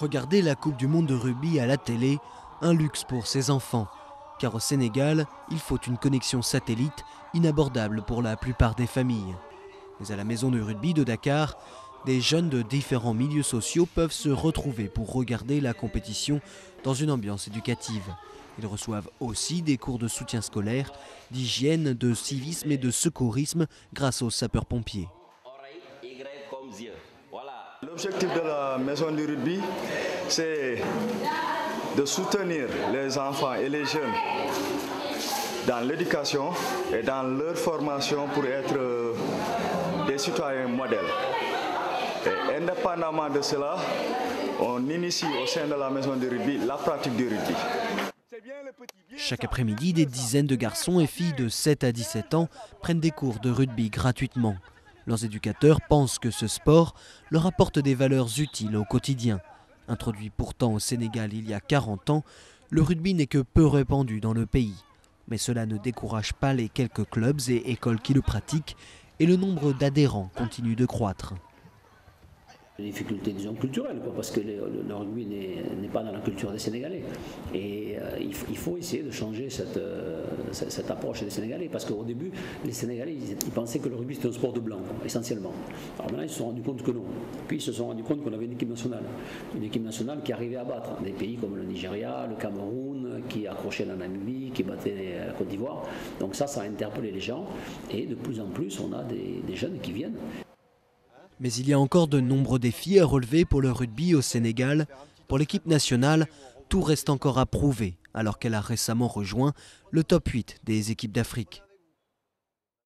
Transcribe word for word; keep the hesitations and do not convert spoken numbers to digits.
Regarder la Coupe du Monde de rugby à la télé, un luxe pour ses enfants. Car au Sénégal, il faut une connexion satellite inabordable pour la plupart des familles. Mais à la maison de rugby de Dakar, des jeunes de différents milieux sociaux peuvent se retrouver pour regarder la compétition dans une ambiance éducative. Ils reçoivent aussi des cours de soutien scolaire, d'hygiène, de civisme et de secourisme grâce aux sapeurs-pompiers. L'objectif de la maison du rugby, c'est de soutenir les enfants et les jeunes dans l'éducation et dans leur formation pour être des citoyens modèles. Et indépendamment de cela, on initie au sein de la maison du rugby la pratique du rugby. Chaque après-midi, des dizaines de garçons et filles de sept à dix-sept ans prennent des cours de rugby gratuitement. Leurs éducateurs pensent que ce sport leur apporte des valeurs utiles au quotidien. Introduit pourtant au Sénégal il y a quarante ans, le rugby n'est que peu répandu dans le pays. Mais cela ne décourage pas les quelques clubs et écoles qui le pratiquent et le nombre d'adhérents continue de croître. Des difficultés, disons, culturelles, quoi, parce que le, le, le rugby n'est pas dans la culture des Sénégalais. Et euh, il, il faut essayer de changer cette, euh, cette, cette approche des Sénégalais, parce qu'au début, les Sénégalais, ils, ils pensaient que le rugby c'était un sport de blanc, quoi, essentiellement. Alors maintenant, ils se sont rendus compte que non. Puis ils se sont rendus compte qu'on avait une équipe nationale, une équipe nationale qui arrivait à battre des pays comme le Nigeria, le Cameroun, qui accrochait la Namibie, qui battait la Côte d'Ivoire. Donc ça, ça a interpellé les gens, et de plus en plus, on a des, des jeunes qui viennent. Mais il y a encore de nombreux défis à relever pour le rugby au Sénégal. Pour l'équipe nationale, tout reste encore à prouver, alors qu'elle a récemment rejoint le top huit des équipes d'Afrique.